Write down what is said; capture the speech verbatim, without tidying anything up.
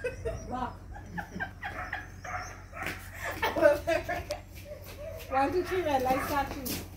Back. One, two, three, red light start, choose.